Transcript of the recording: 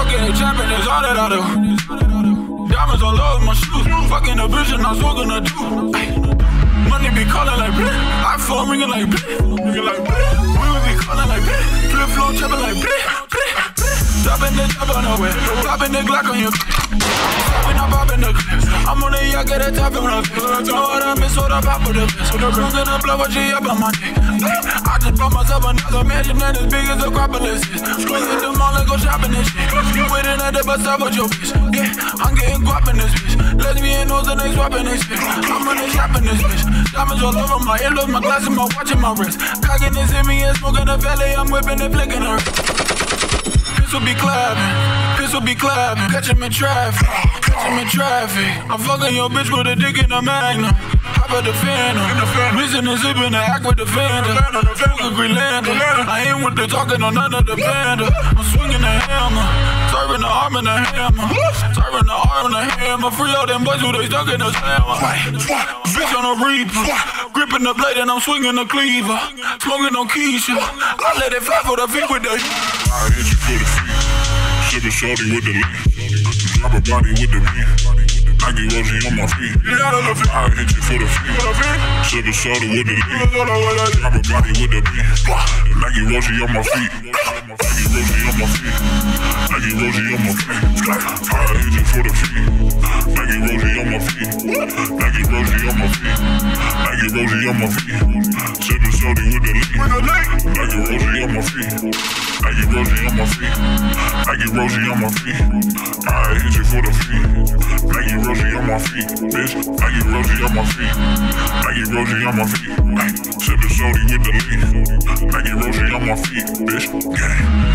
Fucking a champion is all that I do. Diamonds all over my shoes. Fucking a bitch and that's what I'm gonna do. Ay. Money be calling like bleh. iPhone ringing like bleh. We would be calling like bleh. Flip flow chopping like bleh. Dropping the top on the way. Dropping the Glock on your popping up in the clips. I'm on the yacht, get a top on the clips. Know what I miss, what I pop with the piss. I'm gonna blow a G up on my dick. I just bought myself another mansion that is big as Acropolis is. Swing at the mall and go shopping this shit. You waiting at the bus stop with your bitch. Yeah, I'm getting guap in this bitch. Lesbian hoes and they swapping this bitch. I'm on the shopping this bitch. Diamonds all over my earlobes, my glasses, my watch and my wrist. Cocking this in me and smoking the valley. I'm whipping and flicking her. This will be clapping, this will be clapping. Catch him in traffic, catch him in traffic. I'm fucking your bitch with a dick in a magnum. Hop at the Phantom, missing and zipping the act with the Phantom. Fucking Green Lantern, I ain't with the talking on none of the panda. I'm swinging the hammer, serving the arm and the hammer. Serving the arm and the hammer. Free all them boys who they stuck in the slammer. Bitch on a reaper, gripping the blade and I'm swinging the cleaver. Smoking on Keisha, I let it fly for the feet with the I hit you for the feet, sippin' shorty with the lean. Drop a body with the beat, Nike Rosie on my feet. I hit you for the feet, sippin' shorty with the lean. Drop a body with the beat, Nike Rosie on my feet. Nike Rosie on my feet, Nike Rosie on my feet. I hit you for the feet, Nike Rosie on my feet. Nike Rosie on my feet, Nike Rosie on my feet. Sippin' shorty with the lean, Nike Rosie on my feet. Nike Rosie on my feet, Nike Rosie on my feet. I hit you for the feet, Nike Rosie on my feet, bitch. Nike Rosie on my feet, Nike Rosie on my feet. Sippin' shorty with the lean, Nike Rosie on my feet, bitch. Gang.